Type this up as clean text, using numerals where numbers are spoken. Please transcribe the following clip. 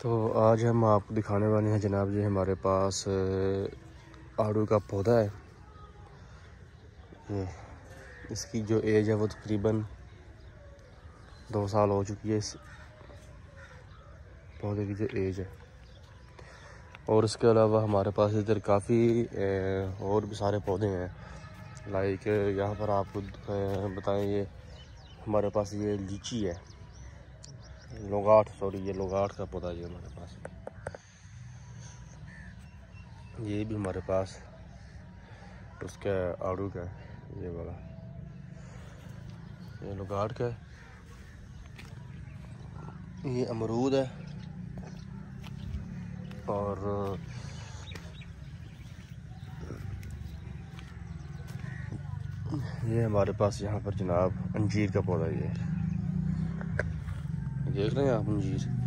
तो आज हम आपको दिखाने वाले हैं जनाब जी, हमारे पास आड़ू का पौधा है। ये इसकी जो एज है वो तकरीबन 2 साल हो चुकी है इस पौधे की जो एज है। और इसके अलावा हमारे पास इधर काफ़ी और भी सारे पौधे हैं। लाइक यहाँ पर आपको बताएं, ये हमारे पास ये लीची है, ये लोगाट का पौधा है हमारे पास। ये भी हमारे पास उसका आड़ू का ये वाला, ये लोगाट का, ये अमरूद है। और ये हमारे पास यहाँ पर जनाब अंजीर का पौधा, ये देख रहे हैं आप अंजीर।